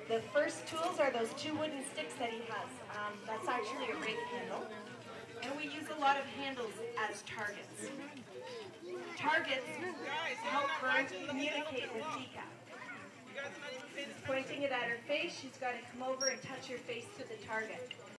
The first tools are those two wooden sticks that he has. That's actually a rake handle. And we use a lot of handles as targets. Targets help Vern communicate with Tika. She's pointing it at her face. She's got to come over and touch her face to the target.